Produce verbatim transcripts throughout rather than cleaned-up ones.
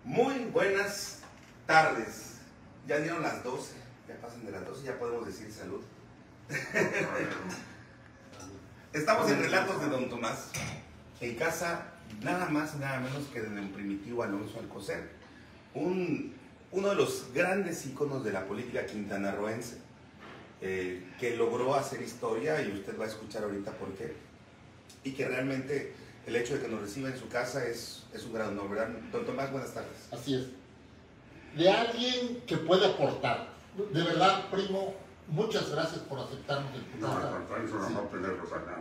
Muy buenas tardes. Ya dieron las doce, ya pasan de las doce, ya podemos decir salud. Estamos en Relatos de Don Tomás, en casa nada más y nada menos que de don Primitivo Alonso Alcocer, un, uno de los grandes íconos de la política quintanarroense, eh, que logró hacer historia, y usted va a escuchar ahorita por qué, y que realmente el hecho de que nos reciba en su casa es, es un gran honor, ¿verdad? Don Tomás, buenas tardes. Así es. De alguien que puede aportar. De verdad, primo, muchas gracias por aceptarnos en tu casa. No, es un honor tenerlos acá.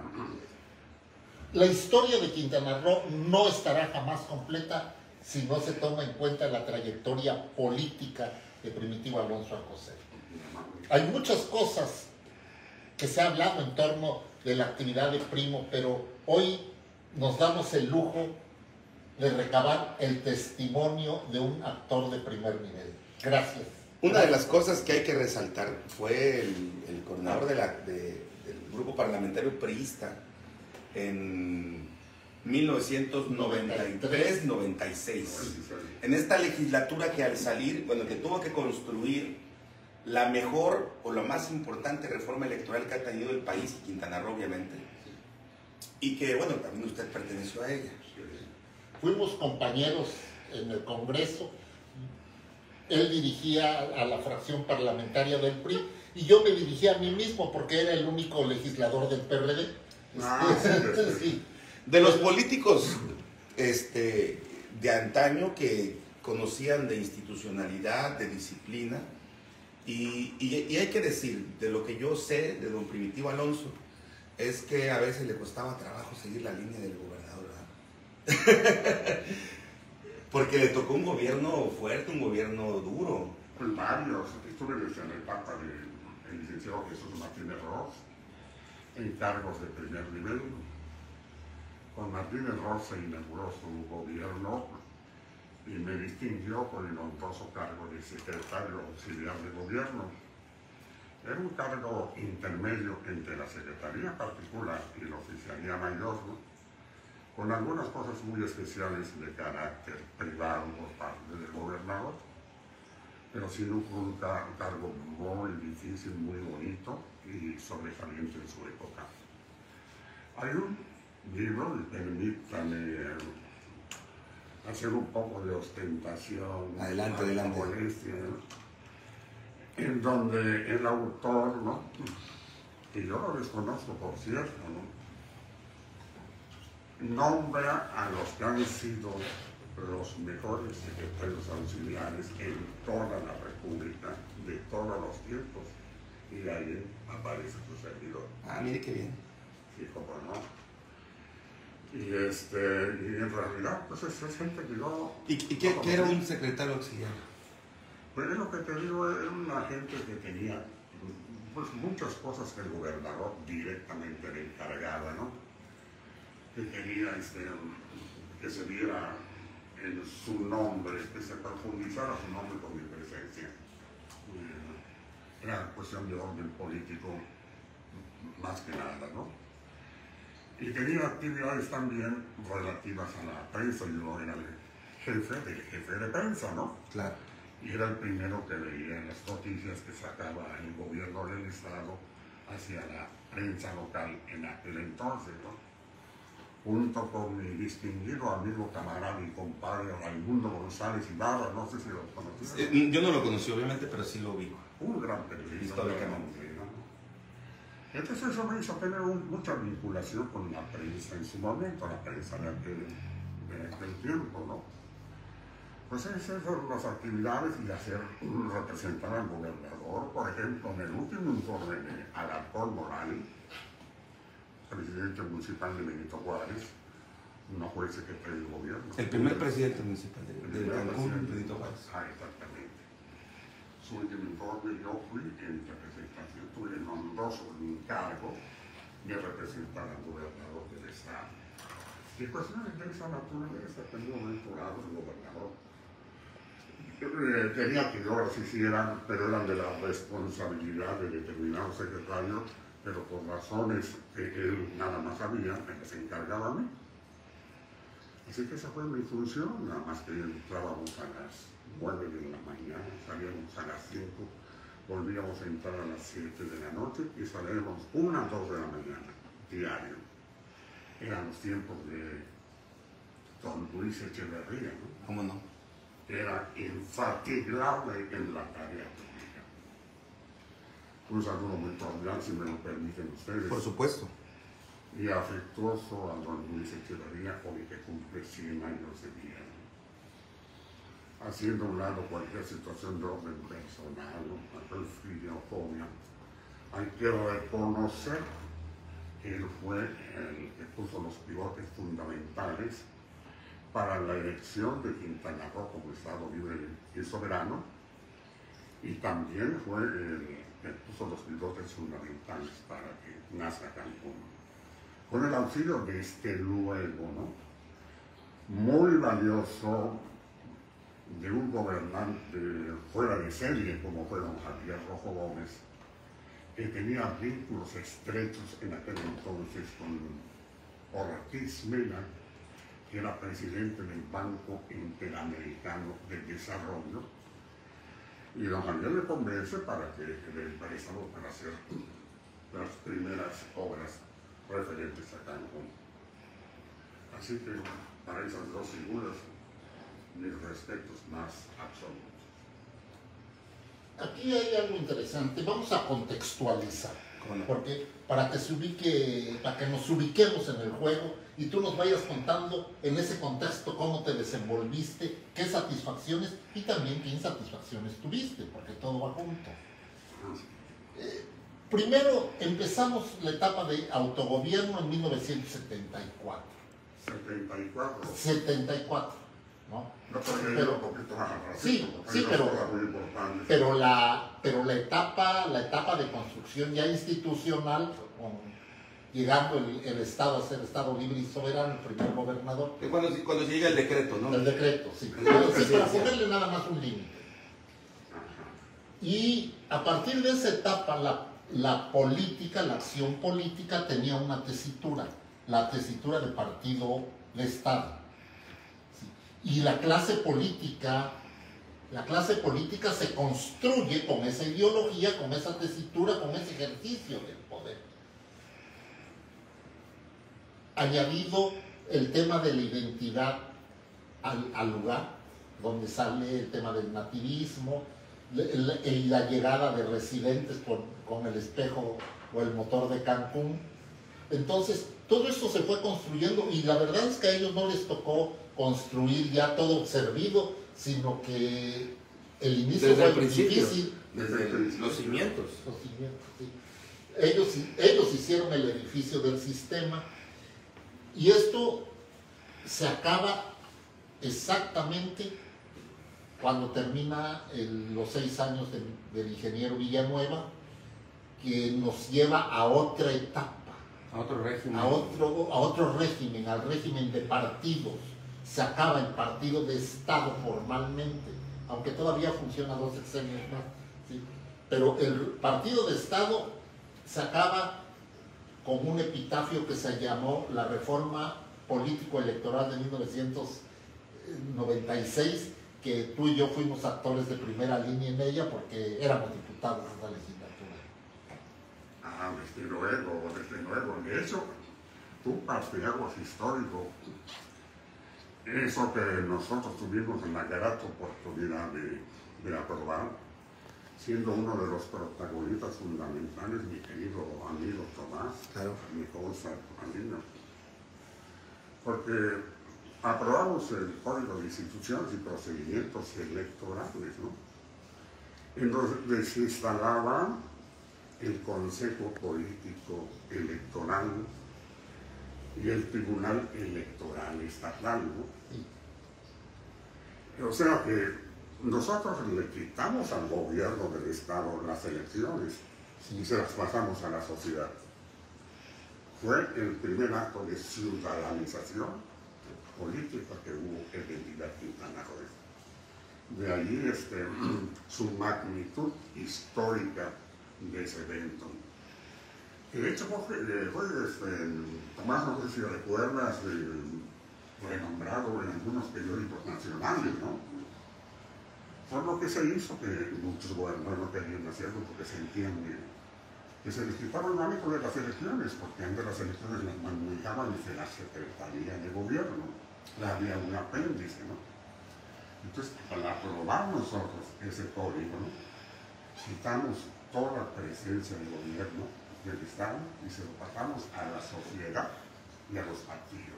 La historia de Quintana Roo no estará jamás completa si no se toma en cuenta la trayectoria política de Primitivo Alonso Alcocer. Hay muchas cosas que se ha hablado en torno de la actividad de Primo, pero hoy nos damos el lujo de recabar el testimonio de un actor de primer nivel. Gracias. Una de las cosas que hay que resaltar fue el, el coordinador de la, de, del grupo parlamentario priista en mil novecientos noventa y tres noventa y seis. En esta legislatura que al salir, bueno, que tuvo que construir la mejor o la más importante reforma electoral que ha tenido el país, y Quintana Roo obviamente, y que, bueno, también usted perteneció a ella. Fuimos compañeros en el Congreso. Él dirigía a la fracción parlamentaria del P R I y yo me dirigía a mí mismo porque era el único legislador del P R D. Ah, sí, sí. Sí. De los políticos este, de antaño que conocían de institucionalidad, de disciplina, y, y, y hay que decir, de lo que yo sé de don Primitivo Alonso, es que a veces le costaba trabajo seguir la línea del gobernador, ¿verdad? Porque le tocó un gobierno fuerte, un gobierno duro. Pues varios. Estuve desde la etapa del licenciado Jesús Martínez Ros, en cargos de primer nivel. Con Martínez Ros se inauguró su gobierno y me distinguió con el honroso cargo de secretario auxiliar de gobierno. Era un cargo intermedio entre la Secretaría Particular y la Oficialía Mayor, ¿no? Con algunas cosas muy especiales de carácter privado por parte del gobernador, pero sí fue un car cargo muy difícil, muy bonito y sobresaliente en su época. Hay un libro, y permítame hacer un poco de ostentación, Adelante, adelante. Molestia, ¿no? En donde el autor, ¿no?, que yo lo desconozco por cierto, ¿no?, nombra a los que han sido los mejores secretarios auxiliares en toda la República, de todos los tiempos, y ahí aparece su servidor. Ah, mire qué bien. Sí, cómo no. Y, este, y en realidad, pues es, es gente que yo... ¿Y, y qué, no qué era un secretario auxiliar? Pues es lo que te digo, era una gente que tenía pues muchas cosas que el gobernador directamente le encargaba, ¿no? Que quería este, que se viera en su nombre, que se profundizara su nombre con mi presencia. Era cuestión de orden político más que nada, ¿no? Y tenía actividades también relativas a la prensa. Yo era el jefe del jefe de prensa, ¿no? Claro. Y era el primero que veía las noticias que sacaba el gobierno del Estado hacia la prensa local en aquel entonces, ¿no? Junto con mi distinguido amigo, camarada y compadre Raimundo González Ibarra, no sé si lo conocían. Eh, yo no lo conocí obviamente, pero sí lo ubico. Un gran periodista. Históricamente. ¿No? Entonces eso me hizo tener un, mucha vinculación con la prensa en su momento, la prensa de aquel, de aquel tiempo, ¿no? Pues esas son las actividades y hacer representar al gobernador. Por ejemplo, en el último informe de Alarcón Morales, presidente municipal de Benito Juárez, no fue secretario del gobierno. El primer presidente municipal de, de Cancún, Benito Juárez. Ah, exactamente. Su último informe yo fui en representación, tuve el honroso encargo de representar al gobernador del estado. Y cuestiones de esa naturaleza tenía vinculado el gobernador. Eh, tenía que ahora se hicieran, pero eran de la responsabilidad de determinados secretarios, pero por razones que él nada más sabía, que se encargaba a mí. Así que esa fue mi función, nada más que entrábamos a las nueve de la mañana, salíamos a las cinco, volvíamos a entrar a las siete de la noche y salíamos una a dos de la mañana, diario. Eran los tiempos de don Luis Echeverría, ¿no? ¿Cómo no? Era infatigable en la tarea pública. Un saludo muy cordial, si me lo permiten ustedes. Por supuesto. Y afectuoso a don Luis Echeverría, hoy que cumple cien años de vida. Haciendo a un lado cualquier situación de orden personal, aquel filiofobia, hay que reconocer que él fue el que puso los pivotes fundamentales para la elección de Quintana Roo como Estado libre y soberano, y también fue el que puso los pivotes fundamentales para que nazca Cancún. Con el auxilio de este luego, ¿no? Muy valioso de un gobernante fuera de serie como fue don Javier Rojo Gómez, que tenía vínculos estrechos en aquel entonces con Ortiz Mena, que era presidente del Banco Interamericano de Desarrollo, y don Javier le convence para que le préstamo para hacer las primeras obras referentes a Cancún. Así que para esas dos figuras, mis respetos más absolutos. Aquí hay algo interesante, vamos a contextualizar, ¿Cómo no? porque para que se ubique, para que nos ubiquemos en el juego y tú nos vayas contando en ese contexto cómo te desenvolviste, qué satisfacciones y también qué insatisfacciones tuviste, porque todo va junto. Eh, primero empezamos la etapa de autogobierno en mil novecientos setenta y cuatro. setenta y cuatro. setenta y cuatro, ¿no? No podría ir Pero- un poquito más atrás. sí, porque sí, hay pero- dos cosas muy importantes. Pero la, pero la etapa, la etapa de construcción ya institucional, con- llegando el, el Estado a ser Estado libre y soberano, el primer gobernador, Que Cuando, cuando se llega el decreto, ¿no? el decreto, sí, El pero decreto sí, para presidencial. ponerle nada más un límite. Y a partir de esa etapa, la, la política, la acción política tenía una tesitura, la tesitura de partido de Estado. Sí. Y la clase política, la clase política se construye con esa ideología, con esa tesitura, con ese ejercicio del poder. Añadido el tema de la identidad al, al lugar, donde sale el tema del nativismo, y la llegada de residentes con, con el espejo o el motor de Cancún. Entonces, todo esto se fue construyendo y la verdad es que a ellos no les tocó construir ya todo servido, sino que el inicio Desde fue el principio, difícil. desde el- los cimientos. Los cimientos, sí. Ellos, ellos hicieron el edificio del sistema y esto se acaba exactamente cuando termina el- los seis años del, del ingeniero Villanueva, que nos lleva a otra etapa, A otro régimen. a otro, a otro régimen, al régimen de partidos. Se acaba el partido de Estado formalmente, aunque todavía funciona dos sexenios más, ¿sí? Pero el partido de Estado se acaba con un epitafio que se llamó la Reforma Político-Electoral de mil novecientos noventa y seis, que tú y yo fuimos actores de primera línea en ella porque éramos diputados de esa legislatura. Ah, desde luego, desde luego. De hecho, un parteaguas histórico, eso que nosotros tuvimos en la grata oportunidad de, de aprobar, siendo uno de los protagonistas fundamentales, mi querido amigo Tomás, Claro. mi cosa, amigo, porque aprobamos el Código de Instituciones y Procedimientos Electorales, ¿no? En donde se instalaba el Consejo Político Electoral y el Tribunal Electoral Estatal, ¿no? O sea que nosotros le quitamos al gobierno del Estado las elecciones y se las pasamos a la sociedad. Fue el primer acto de ciudadanización política que hubo en la entidad Quintana Roo. De ahí este, su magnitud histórica de ese evento. Que de hecho fue, fue este, Tomás, no sé si recuerdas, eh, renombrado en algunos periódicos nacionales, ¿no? Por lo que se hizo, que muchos gobernadores no querían hacerlo porque sentían que, que se les quitaba el manejo de las elecciones, porque antes las elecciones las manejaban desde la Secretaría de Gobierno, había un apéndice, ¿no? Entonces, al aprobar nosotros ese código, ¿no? Quitamos toda la presencia del gobierno del Estado y se lo pasamos a la sociedad y a los partidos.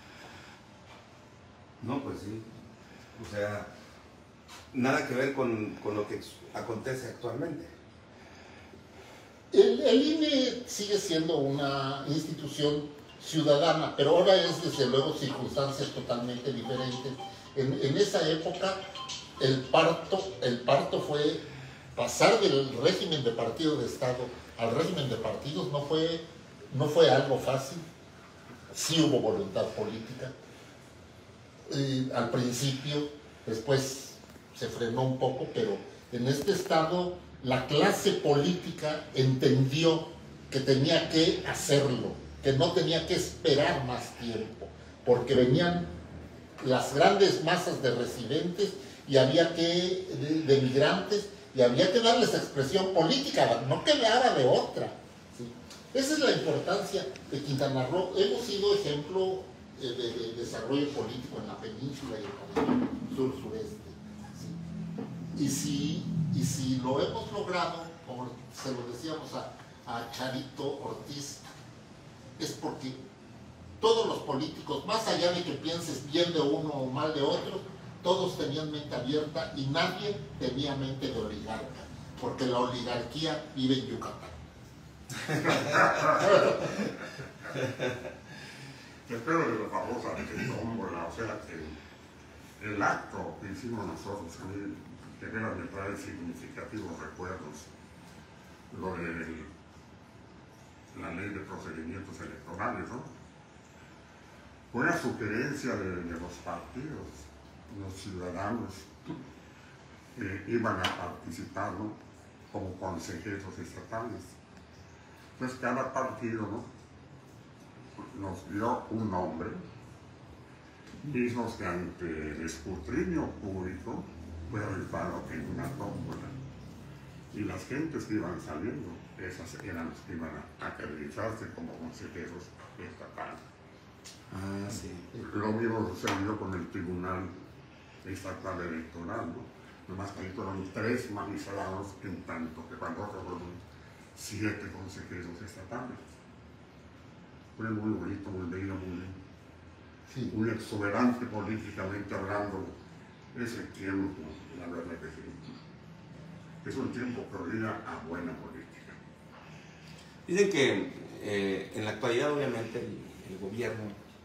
No, pues sí. O sea, nada que ver con, con lo que acontece actualmente. El, el I N E sigue siendo una institución ciudadana, pero ahora es desde luego circunstancias totalmente diferentes. En, en esa época el parto, el parto fue pasar del régimen de partido de Estado al régimen de partidos, no fue, no fue algo fácil. Sí hubo voluntad política. Eh, al principio, después se frenó un poco, pero en este estado la clase política entendió que tenía que hacerlo, que no tenía que esperar más tiempo, porque venían las grandes masas de residentes y había que, de, de migrantes, y había que darles expresión política, no quedaba de otra. ¿Sí? Esa es la importancia de Quintana Roo. Hemos sido ejemplo de, de, de desarrollo político en la península y en el sur-sureste. ¿Sí? Y, si, y si lo hemos logrado, como se lo decíamos a, a Charito Ortiz, es porque todos los políticos, más allá de que pienses bien de uno o mal de otro, todos tenían mente abierta y nadie tenía mente de oligarca, porque la oligarquía vive en Yucatán. Espero de la famosa tómbola, o sea que el acto que hicimos nosotros, a mí, que veras me trae significativos recuerdos, lo de la ley de procedimientos electorales, ¿no? Fue a sugerencia de, de los partidos, los ciudadanos que iban a participar, ¿no? Como consejeros estatales. Entonces cada partido, ¿no? Nos dio un nombre, mismos que ante el escrutinio público fue rifado en una tómbola. Y las gentes que iban saliendo, esas eran las que iban a acreditarse como consejeros estatales. Ah, sí. Lo mismo sucedió con el Tribunal Estatal Electoral, ¿no? Nomás que ahí fueron tres magistrados, en tanto que para otros fueron siete consejeros estatales. Fue muy bonito, muy bello, muy, sí. Muy exuberante políticamente hablando ese tiempo, la verdad que sí. Es un tiempo que olía a buena política. Dicen que eh, en la actualidad obviamente el, el gobierno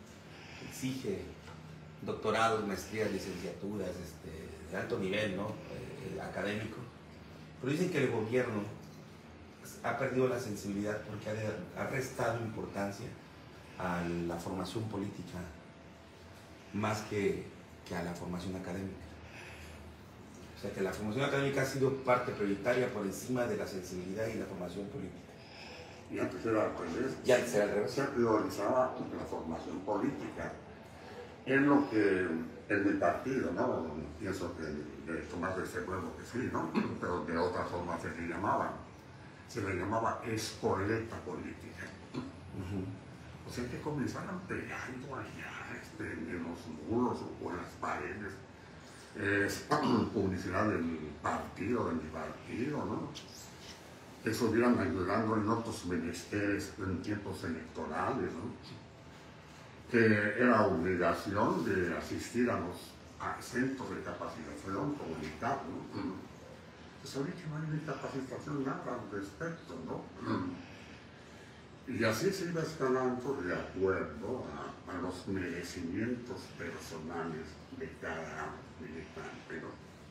exige doctorados, maestrías, licenciaturas, este, de alto nivel, ¿no? Eh, académico, pero dicen que el gobierno ha perdido la sensibilidad porque ha, ha restado importancia a la formación política más que, que a la formación académica. O sea que la formación académica ha sido parte prioritaria por encima de la sensibilidad y la formación política. Y antes era al revés. Y antes era al revés. Se priorizaba la formación política. Es lo que en mi partido, ¿no? Pienso que de Tomás de ese pueblo que sí, ¿no? Pero de otra forma se le llamaba. Se le llamaba escoleta política. Uh-huh. O sea que comenzaron pegando allá este, en los muros o en las paredes. Es publicidad del partido, de mi partido, ¿no? Que estuvieran ayudando en otros menesteres en tiempos electorales, ¿no? Que era obligación de asistir a los a centros de capacitación comunitaria, ¿no? Pues ahorita no hay ni capacitación nada al respecto, ¿no? Y así se iba escalando de acuerdo a, a los merecimientos personales de cada militante,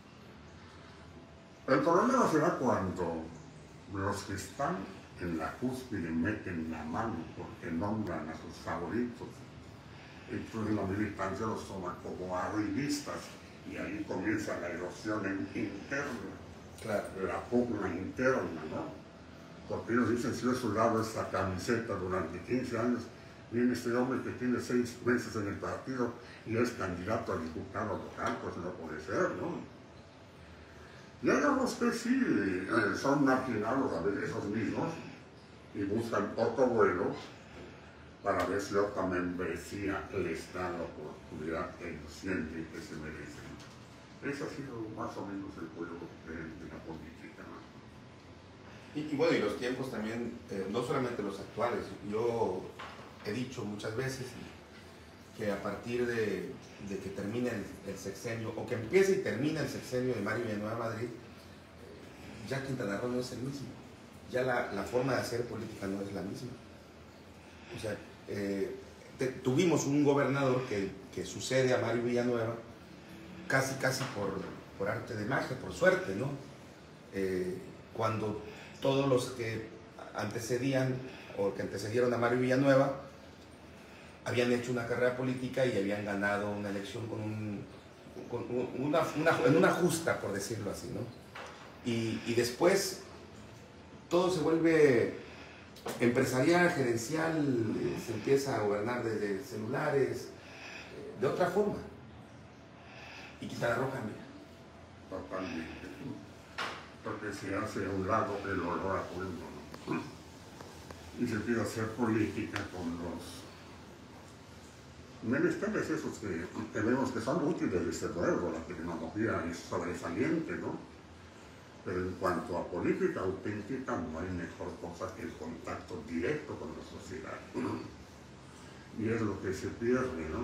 ¿no? El problema será cuando los que están en la cúspide meten la mano porque nombran a sus favoritos. Entonces la militancia los toma como arribistas y ahí comienza la erosión interna, claro. La pugna interna, ¿no? Porque ellos dicen, si yo he sudado esta camiseta durante quince años, Viene este hombre que tiene seis meses en el partido y es candidato a diputado local, pues no puede ser, ¿no? Y hay otros que sí eh, son marginados a ver esos mismos y buscan otro vuelo para ver si otra membresía les da la oportunidad que ellos sienten que se merecen. Ese ha sido más o menos el juego de, de la política, ¿no? Y, y bueno, y los tiempos también, eh, no solamente los actuales. Yo he dicho muchas veces que a partir de, de que termine el, el sexenio, o que empiece y termine el sexenio de Mario Villanueva Madrid, ya Quintana Roo no es el mismo. Ya la, la forma de hacer política no es la misma. O sea, eh, te, tuvimos un gobernador que, que sucede a Mario Villanueva casi casi por, por arte de magia, por suerte, ¿no? Eh, cuando todos los que antecedían o que antecedieron a Mario Villanueva habían hecho una carrera política y habían ganado una elección con un, con una, una, en una justa, por decirlo así, ¿no? Y, y después todo se vuelve empresarial, gerencial, eh, se empieza a gobernar desde celulares, eh, de otra forma. Y Quintana Roo cambia. Totalmente. Porque se hace a un lado el olor a pueblo, ¿no? Y se empieza a hacer política con los menesteres esos que, que vemos que son útiles, desde luego, la tecnología es sobresaliente, ¿no? Pero en cuanto a política auténtica, no hay mejor cosa que el contacto directo con la sociedad. Y es lo que se pierde, ¿no?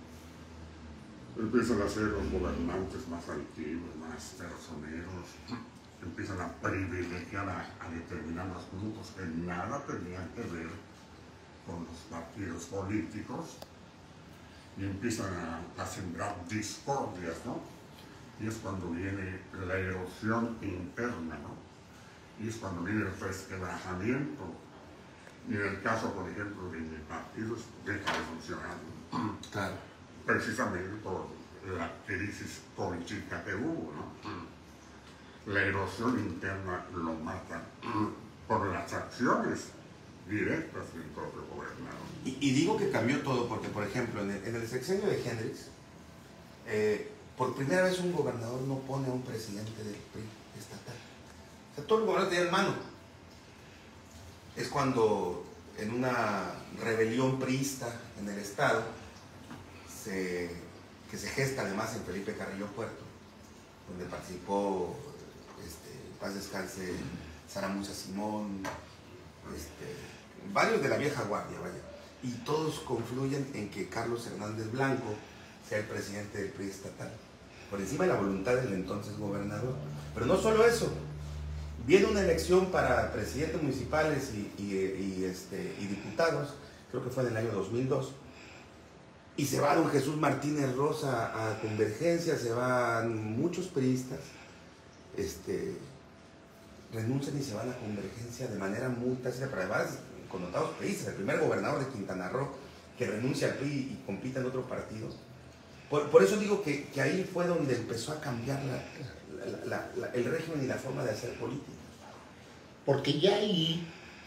Empiezan a ser los gobernantes más altivos, más personeros, empiezan a privilegiar a, a determinados grupos que nada tenían que ver con los partidos políticos y empiezan a, a sembrar discordias, ¿no? Y es cuando viene la erosión interna, ¿no? Y es cuando viene el resquebrajamiento. Y en el caso, por ejemplo, de mi partido, deja de funcionar, ¿no? Claro. Precisamente por la crisis política que hubo, ¿no? La erosión interna lo mata por las acciones directas del propio gobernador. Y, y digo que cambió todo porque, por ejemplo, en el, en el sexenio de Hendrix, eh, por primera vez un gobernador no pone a un presidente del P R I estatal. O sea, todo el gobernador tenía en mano. Es cuando en una rebelión priista en el estado, se, que se gesta además en Felipe Carrillo Puerto, donde participó, este, paz descanse, Saramuza Simón, este, varios de la vieja guardia, vaya, y todos confluyen en que Carlos Hernández Blanco sea el presidente del P R I estatal, por encima de la voluntad del entonces gobernador. Pero no solo eso, viene una elección para presidentes municipales y, y, y, este, y diputados, creo que fue en el año dos mil dos, y se va don Jesús Martínez Rosa a Convergencia, se van muchos priistas, este, renuncian y se van a Convergencia de manera muy tácita, pero además connotados priistas, el primer gobernador de Quintana Roo que renuncia al P R I y compite en otro partido. Por, por eso digo que, que ahí fue donde empezó a cambiar la, la, la, la, el régimen y la forma de hacer política. Porque ya ahí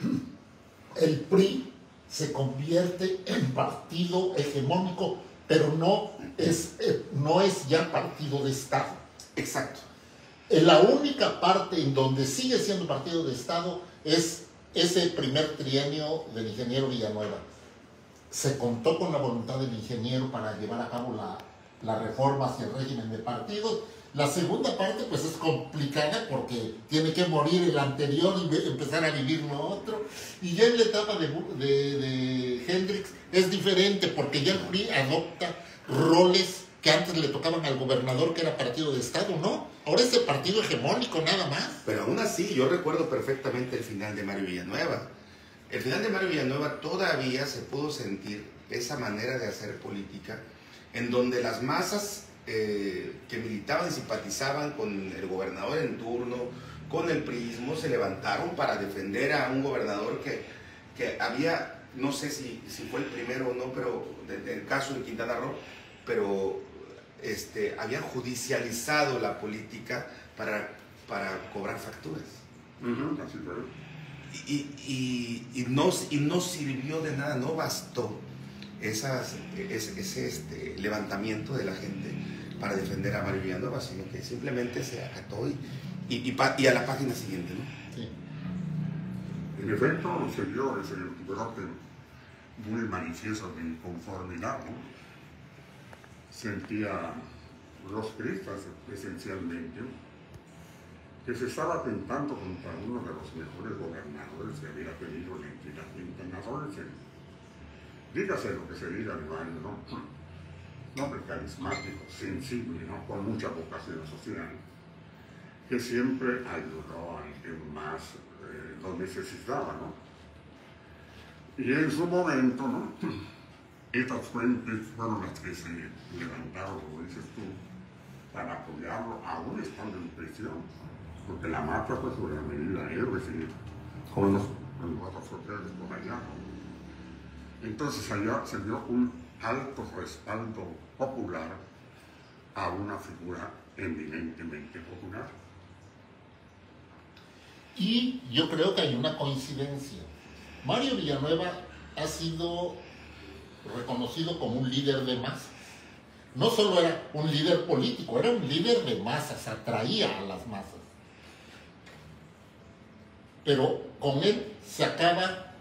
el P R I se convierte en partido hegemónico, pero no es, no es ya partido de Estado. Exacto. La única parte en donde sigue siendo partido de Estado es ese primer trienio del ingeniero Villanueva. Se contó con la voluntad del ingeniero para llevar a cabo la, la reforma hacia el régimen de partidos. La segunda parte pues es complicada porque tiene que morir el anterior y empezar a vivir lo otro. Y ya en la etapa de, de, de Hendrix es diferente porque ya el P R I adopta roles que antes le tocaban al gobernador, que era partido de Estado, ¿no? Ahora es el partido hegemónico nada más. Pero aún así, yo recuerdo perfectamente el final de Mario Villanueva. El final de Mario Villanueva todavía se pudo sentir esa manera de hacer política en donde las masas eh, que militaban y simpatizaban con el gobernador en turno, con el priismo, se levantaron para defender a un gobernador que, que había, no sé si, si fue el primero o no, pero del caso de Quintana Roo, pero este, habían judicializado la política para, para cobrar facturas. Uh-huh, así fue. y, y, y, no, y no sirvió de nada, no bastó esas, ese, ese este, levantamiento de la gente para defender a Mario Villanueva, sino que simplemente se acató y, y, y, y a la página siguiente, ¿no? Sí. En efecto, se dio ese brote muy manifiesto de inconformidad, ¿no? Sentía los cristas esencialmente que se estaba atentando contra uno de los mejores gobernadores que había tenido la entidad internacional. Dígase lo que se diga de Mario, ¿no? Un hombre carismático, sensible, ¿no? Con mucha vocación social, que siempre ayudó al que más eh, lo necesitaba, ¿no? Y en su momento, ¿no? Estas fuentes fueron las que se levantaron, como dices tú, para apoyarlo, aún estando en prisión, porque la mafia fue sobre la medida héroes y con los, los otros hoteles por allá. Entonces allá se dio un alto respaldo popular a una figura eminentemente popular. Y yo creo que hay una coincidencia. Mario Villanueva ha sido reconocido como un líder de masas. No solo era un líder político, era un líder de masas, atraía a las masas. Pero con él se acaba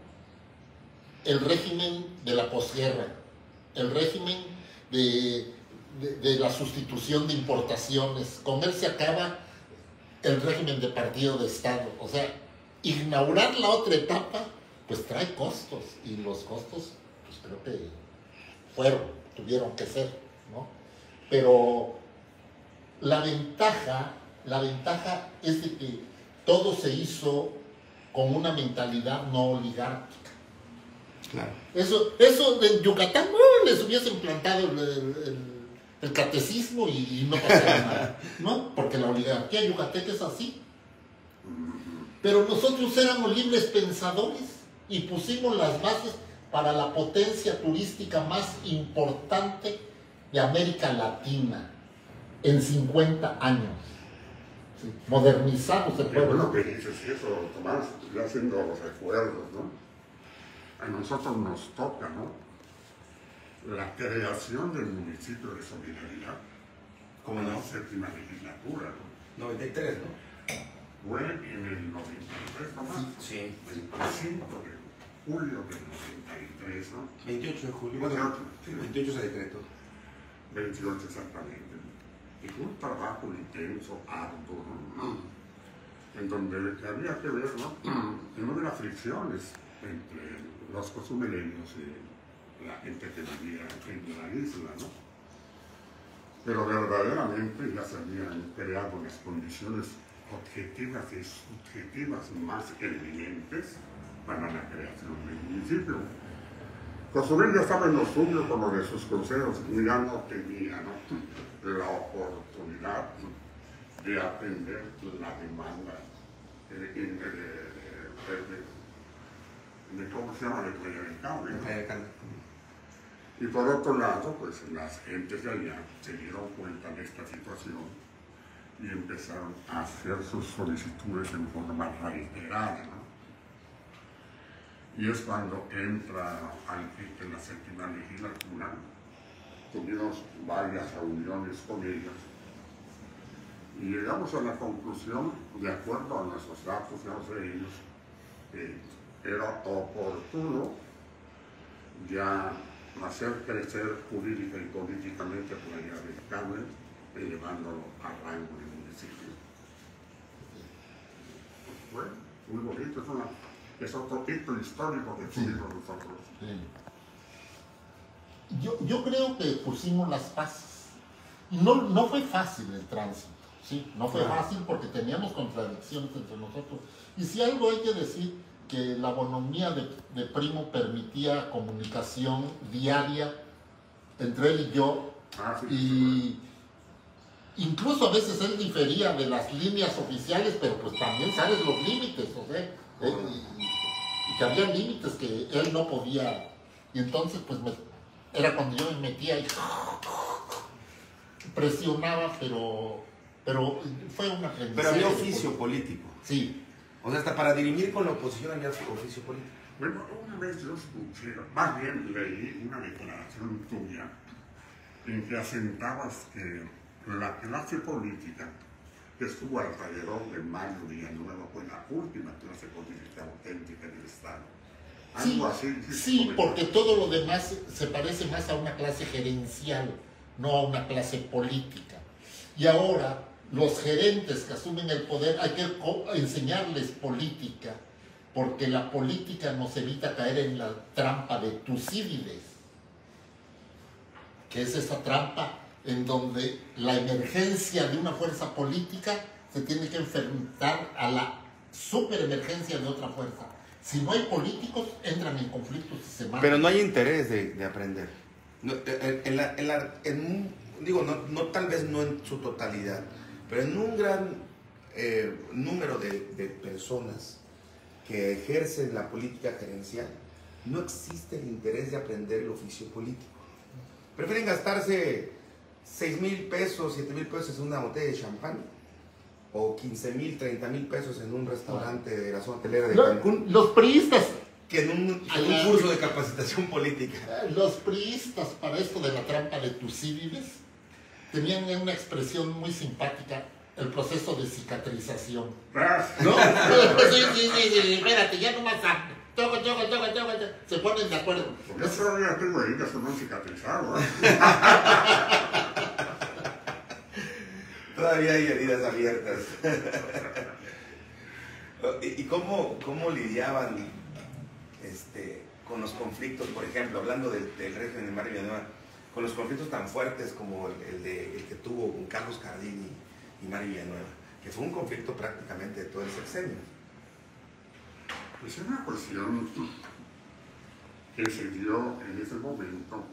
el régimen de la posguerra, el régimen de, de, de la sustitución de importaciones, con él se acaba el régimen de partido de Estado. O sea, inaugurar la otra etapa, pues trae costos, y los costos, pues creo que fueron, tuvieron que ser, ¿no? Pero la ventaja, la ventaja es de que todo se hizo con una mentalidad no oligárquica. Claro. Eso, eso en Yucatán no les hubiesen plantado el, el, el catecismo y, y no pasaba nada, ¿no? Porque la oligarquía yucateca es así. Pero nosotros éramos libres pensadores y pusimos las bases para la potencia turística más importante de América Latina en cincuenta años. Sí, modernizamos el Qué pueblo. bueno que dices eso, Tomás, ya haciendo los recuerdos, ¿no? A nosotros nos toca, ¿no? La creación del municipio de Solidaridad. ¿Cómo no? La séptima legislatura, ¿no? noventa y tres, ¿no? Fue en el noventa y tres, Tomás. Sí. veinticinco de julio del noventa y tres, ¿no? veintiocho de julio. veintiocho, Sí, veintiocho se decretó. veintiocho exactamente. Y fue un trabajo intenso, arduo, ¿no? En donde había que ver, ¿no? Que no hubiera fricciones entre los cozumeleños y la gente que vivía en la isla, ¿no? Pero verdaderamente ya se habían creado las condiciones objetivas y subjetivas más eminentes para la creación del municipio. Cozumel ya estaba en lo suyo con lo de sus cruceros y ya no tenía, ¿no? la oportunidad de atender la demanda de, de, de, de, de, de ¿cómo se llama? De Playa del Carmen, ¿no? Y por otro lado, pues las gentes de allá se dieron cuenta de esta situación y empezaron a hacer sus solicitudes en forma reiterada, ¿no? Y es cuando entra en la séptima legislatura, tuvimos varias reuniones con ellos y llegamos a la conclusión, de acuerdo a nuestros datos de ellos, que era oportuno ya hacer crecer jurídica y políticamente Playa del Carmen, elevándolo al rango de municipio. Bueno, muy bonito, es, una, es otro hito histórico que tuvimos sí. nosotros. Sí. Yo, yo creo que pusimos las bases. Y no, no fue fácil el tránsito, ¿sí? No fue claro. fácil porque teníamos contradicciones entre nosotros. Y si algo hay que decir, que la bonomía de, de Primo permitía comunicación diaria entre él y yo. Ah, sí, y sí. Incluso a veces él difería de las líneas oficiales, pero pues también sabes los límites, o sea, oh. él, y, y que había límites que él no podía. Y entonces pues me, era cuando yo me metía y presionaba, pero, pero fue una aprendizaje. Pero había oficio político. Sí. O sea, hasta para dirimir con la oposición había oficio político. Bueno, una vez yo escuché, más bien leí una declaración tuya en que asentabas que la clase política que estuvo alrededor de Mario Villanueva fue la última clase política auténtica del Estado. Algo Sí, así. sí, porque todo lo demás se parece más a una clase gerencial, no a una clase política. Y ahora, los gerentes que asumen el poder, hay que enseñarles política, porque la política nos evita caer en la trampa de Tucídides, que es esa trampa en donde la emergencia de una fuerza política se tiene que enfrentar a la superemergencia de otra fuerza. Si no hay políticos, entran en conflictos y se matan. Pero no hay interés de, de aprender. No, en, en la, en la, en un, digo, no, no, tal vez no en su totalidad, pero en un gran eh, número de, de personas que ejercen la política gerencial, no existe el interés de aprender el oficio político. Prefieren gastarse seis mil pesos, siete mil pesos en una botella de champán, o quince mil, treinta mil pesos en un restaurante de la zona hotelera de Cancún. Los priistas, que en un, en un curso de capacitación política. Los priistas, para esto de la trampa de Tucídides, tenían una expresión muy simpática, el proceso de cicatrización. ¿No? Sí, sí, sí, sí, espérate, ya no más. Toco, toco, toco, toco, se ponen de acuerdo. Yo todavía tengo heridas que no han cicatrizado, ¿eh? Todavía hay heridas abiertas. ¿Y cómo, cómo lidiaban este, con los conflictos, por ejemplo, hablando del, del régimen de Mario Villanueva, con los conflictos tan fuertes como el, el, de, el que tuvo con Carlos Cardini y Mario Villanueva, que fue un conflicto prácticamente de todo el sexenio? Pues es una cuestión que se dio en ese momento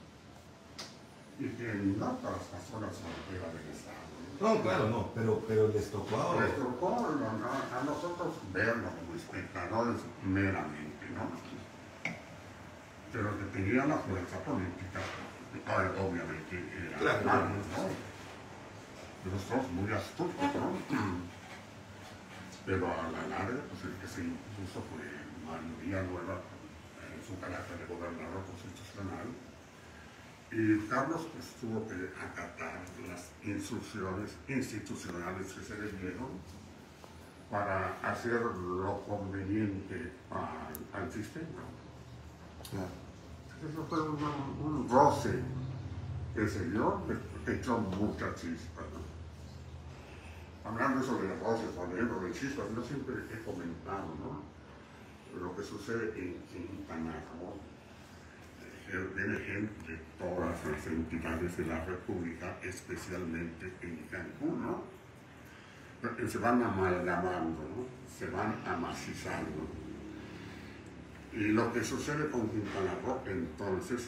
y que no todas las personas frontera del Estado. No, claro, no, pero, pero les tocó ahora. Les tocó a, a nosotros verlo como espectadores meramente, ¿no? Pero que tenía la fuerza política, obviamente era claro, Mario, ¿no? Pero somos muy astutos, ¿no? Pero a la larga, pues el que se impuso fue Mario Villanueva en su carácter de gobernador constitucional. Y Carlos pues, tuvo que acatar las instrucciones institucionales que se le dieron para hacer lo conveniente al, al sistema. Claro. Eso fue un, un roce que se dio, que echó mucha chispa, ¿no? Hablando eso de los roces, por ejemplo, de chispas, yo siempre he comentado, ¿no? Lo que sucede en Quintana Roo. Viene gente de todas las entidades de la República, especialmente en Cancún, ¿no? Se van amalgamando, ¿no? Se van amacizando. Y lo que sucede con Quintana Roo, entonces,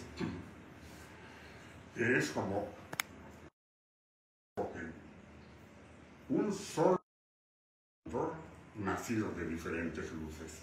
es como un solo nacido de diferentes luces.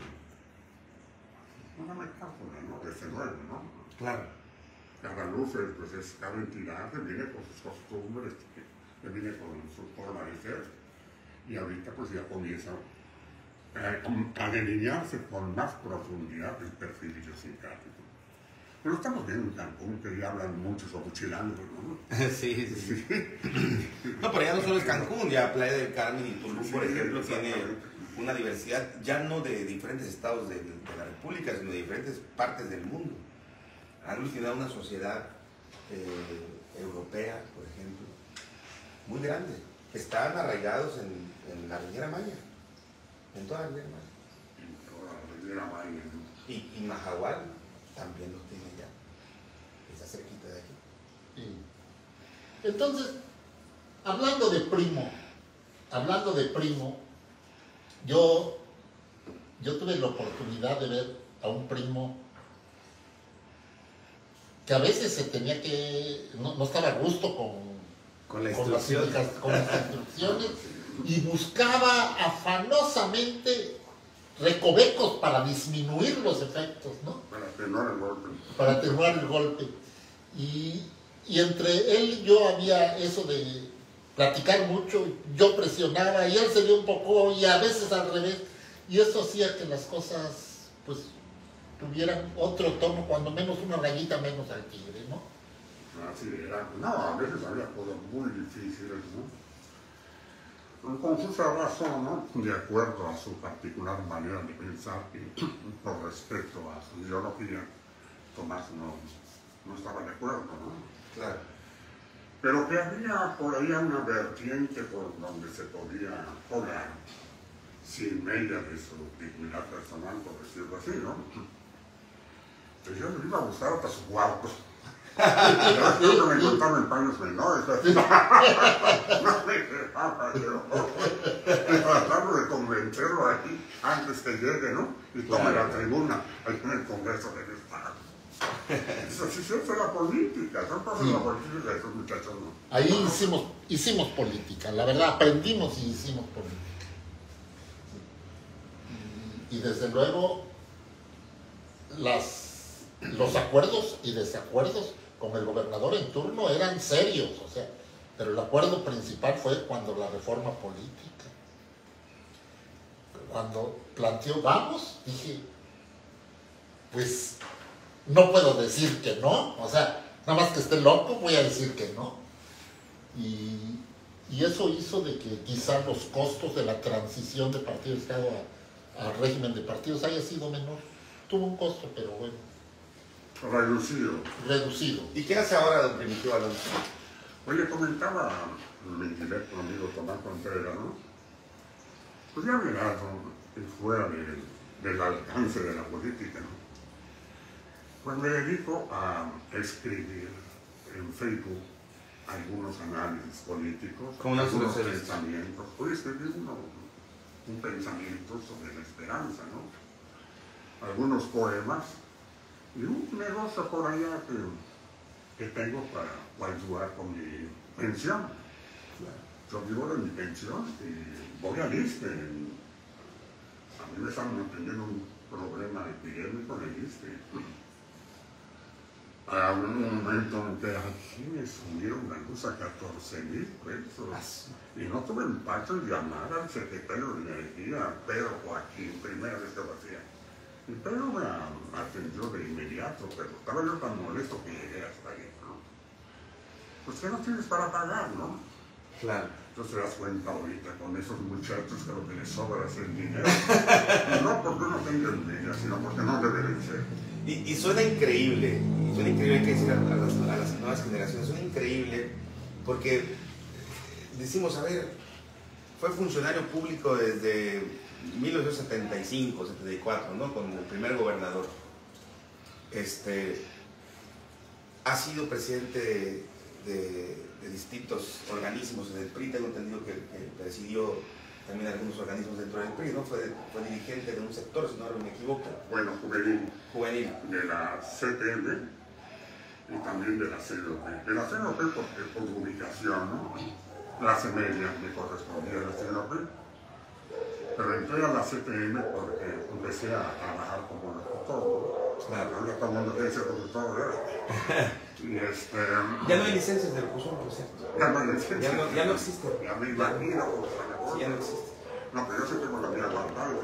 Una metáfora, ¿no? Desde luego, ¿no? Claro. Cada luz pues, es cada entidad que viene con sus costumbres, que, que viene con su forma de ser. Y ahorita pues ya comienza eh, a delinearse con más profundidad el perfil idiosincrático. Pero estamos viendo en Cancún que ya hablan mucho sobre Chilango, ¿no? Sí, sí, sí. No, pero ya no solo es Cancún, ya Playa del Carmen y Tulum, por ejemplo, tiene una diversidad ya no de diferentes estados de, de la República, sino de diferentes partes del mundo. Han originado una sociedad eh, europea, por ejemplo, muy grande, que están arraigados en, en la Riviera Maya, en toda la Riviera Maya. En toda la Riviera Maya, ¿no? Y, y Mahahual también los tiene ya, está cerquita de aquí. Sí. Entonces, hablando de primo, hablando de primo, yo, yo tuve la oportunidad de ver a un primo que a veces se tenía que, no, no estaba a gusto con, con, la con, las, con las instrucciones y buscaba afanosamente recovecos para disminuir los efectos, ¿no? Para atenuar el golpe. Para atenuar el golpe. Y, y entre él y yo había eso de platicar mucho, yo presionaba y él se dio un poco y a veces al revés, y eso hacía que las cosas pues tuvieran otro tono, cuando menos una rayita menos al tigre, ¿no? Así era. No, a veces había cosas muy difíciles, ¿no? Con su razón, ¿no? De acuerdo a su particular manera de pensar y por respeto a su ideología, Tomás no, no estaba de acuerdo, ¿no? Claro. Pero que había por ahí una vertiente por donde se podía colar, sin media de su dignidad personal, por decirlo así, ¿no? Pues yo me iba a gustar hasta su cuarto. Yo creo que me encontraba en paños menores. No me dejaba yo. Tratando de convencerlo ahí antes que llegue, ¿no? Y tome la tribuna ahí en el Congreso del Estado. Eso sí, eso es la política, son cosas de la política de esos muchachos, ¿no? Ahí hicimos, hicimos política, la verdad, aprendimos y hicimos política. Y desde luego, las, los acuerdos y desacuerdos con el gobernador en turno eran serios, o sea, pero el acuerdo principal fue cuando la reforma política, cuando planteó, vamos, dije, pues no puedo decir que no, o sea, nada más que esté loco voy a decir que no. Y, y eso hizo de que quizá los costos de la transición de partido de Estado a, al régimen de partidos haya sido menor. Tuvo un costo, pero bueno. Reducido. Reducido. ¿Y qué hace ahora don Primitivo Alonso? Oye, comentaba mi directo amigo Tomás Contreras, ¿no? Pues ya verás, ¿no? Fuera de, del alcance de la política, ¿no? Pues me dedico a escribir en Facebook algunos análisis políticos, ¿Cómo no algunos se lo pensamientos. Hoy escribí uno, un pensamiento sobre la esperanza, ¿no? Algunos poemas y un negocio por allá que, que tengo para ayudar con mi pensión. Yo vivo de mi pensión y voy al I S S S T E. A mí me están manteniendo un problema epidémico en el I S S S T E. A un momento en que aquí me subieron la luz a catorce mil pesos y no tuve empacho en llamar al secretario de Energía, Pedro Joaquín, primera vez que lo hacía. Y Pedro me atendió de inmediato, pero estaba yo tan molesto que llegué hasta ahí, ¿no? Pues que no tienes para pagar, ¿no? Claro. Entonces te das cuenta ahorita con esos muchachos que lo que les sobra es el dinero. No porque no tengan envidia, sino porque no deben ser. Y, y suena increíble, y suena increíble, hay que decir a, a, las, a las nuevas generaciones, suena increíble porque decimos, a ver, fue funcionario público desde mil novecientos setenta y cinco, setenta y cuatro, ¿no? Con el primer gobernador. Este, ha sido presidente de, de, de distintos organismos en el P R I, tengo entendido que, que presidió también algunos organismos dentro del P R I, ¿no? Fue, fue dirigente de un sector, si no me equivoco. Bueno, juvenil. Juvenil. De la C T M y también de la C N O P. De la C N O P porque por ubicación, ¿no? Clase media me correspondía a la C N O P. Pero entré a la C T M porque empecé a trabajar como locutor. Claro. Ahora todo el mundo quiere ser locutor, ¿verdad? Y este... Ya no hay licencias de locución, por cierto. Ya no hay licencias. Ya no, ya no existe. Ya me imagino. Sí, ya no existe. No, pero yo sí tengo la mía guardada.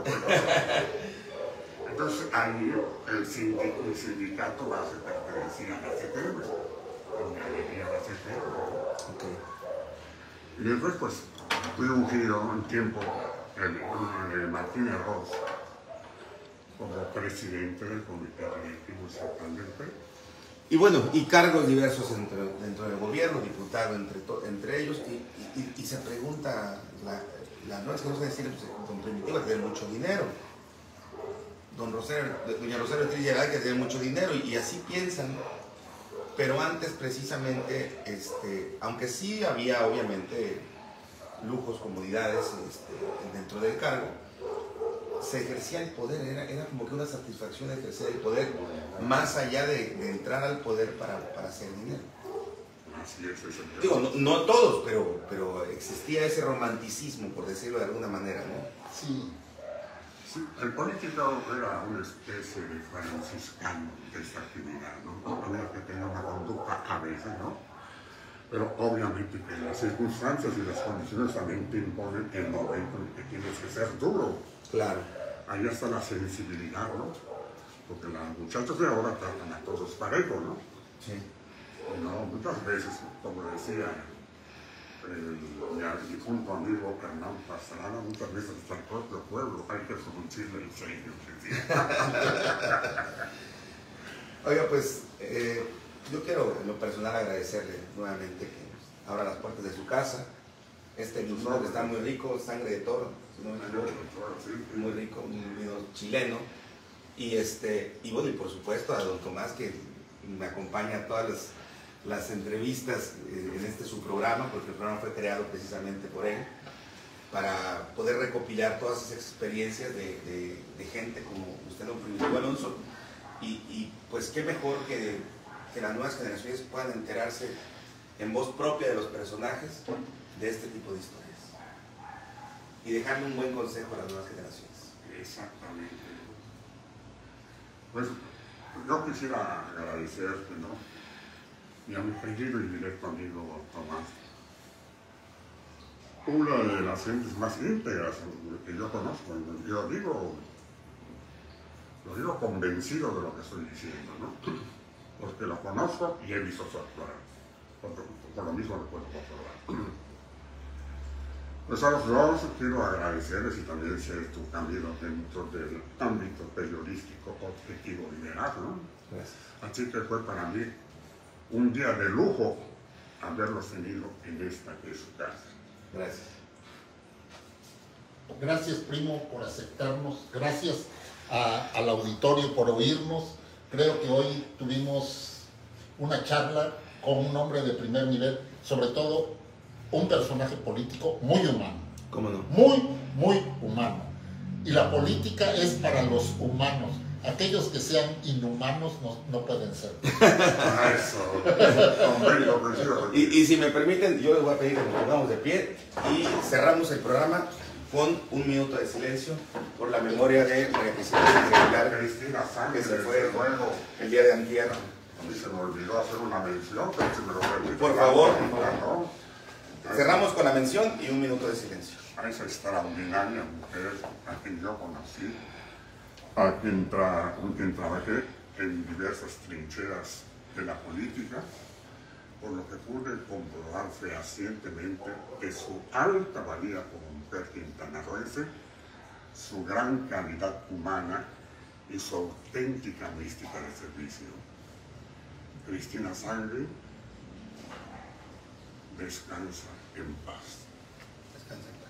Entonces ahí el sindicato, el sindicato base pertenecía a la C T M. Me adherí a la C T M. Okay. Y después pues fui ungido en tiempo el, el Martínez Ross como presidente del Comité Directivo Estatal del P R I. Y bueno, y cargos diversos dentro, dentro del gobierno, diputado entre, to, entre ellos, y, y, y se pregunta, la, la nueva que no se decir, pues, don Primitivo tiene mucho dinero, don Rosario, doña Rosario Trillerá que tiene mucho dinero, y, y así piensan, pero antes precisamente, este, aunque sí había obviamente lujos, comodidades este, dentro del cargo, se ejercía el poder, era, era como que una satisfacción de ejercer el poder, más allá de, de entrar al poder para, para hacer dinero. Así es, eso es. Digo, no, no todos, pero, pero existía ese romanticismo, por decirlo de alguna manera, ¿no? Sí. Sí, el político era una especie de franciscano de esta actividad, ¿no? Había que tener una conducta a veces, ¿no? Pero obviamente que las circunstancias y las condiciones también te imponen el momento en que tienes que ser duro. Claro. Ahí está la sensibilidad, ¿no? Porque los muchachos de ahora tratan a todos parejo, ¿no? Sí. No, muchas veces, como decía el, mi difunto amigo Hernán Pastrana, muchas veces hasta el propio pueblo hay que fruncirle el ceño. Oiga, pues eh, yo quiero en lo personal agradecerle nuevamente que abra las puertas de su casa. Este vino que está muy rico, sangre de toro, si no me equivoco, muy rico, un vino chileno. Y, este, y bueno, y por supuesto a don Tomás, que me acompaña a todas las, las entrevistas en este su programa, porque el programa fue creado precisamente por él, para poder recopilar todas esas experiencias de, de, de gente como usted, don Primitivo Alonso. Y, y pues qué mejor que, que las nuevas generaciones puedan enterarse en voz propia de los personajes de este tipo de historias y dejarle un buen consejo a las nuevas generaciones. Exactamente. Pues yo quisiera agradecerte, ¿no? Y a mi querido y directo amigo Tomás, una de las gentes más íntegras que yo conozco. Yo digo, lo digo convencido de lo que estoy diciendo, ¿no? Porque lo conozco y he visto su actuar. Por, por lo mismo lo puedo comprobar. Pues a los dos quiero agradecerles y también ser tu camino dentro del ámbito periodístico objetivo y veraz, ¿no? Gracias. Así que fue para mí un día de lujo haberlos tenido en esta que es su casa. Gracias. Gracias, primo, por aceptarnos. Gracias a, al auditorio por oírnos. Creo que hoy tuvimos una charla con un hombre de primer nivel, sobre todo un personaje político muy humano. ¿Cómo no? Muy, muy humano. Y la política es para los humanos. Aquellos que sean inhumanos no, no pueden ser. Eso. y, y si me permiten, yo les voy a pedir que nos pongamos de pie y cerramos el programa con un minuto de silencio por la memoria de María Cristina Cristina Sánchez, que se fue luego el día de antier. A mí se me olvidó hacer una mención, pero si me lo permite. Por favor. ¿No? Cerramos con la mención y un minuto de silencio. A esa extraordinaria mujer a quien yo conocí, a quien, tra con quien trabajé en diversas trincheras de la política, por lo que pude comprobar fehacientemente que su alta valía como mujer quintanarroense, su gran calidad humana y su auténtica mística de servicio. Cristina Sangre, descansa en paz. Descansa en paz.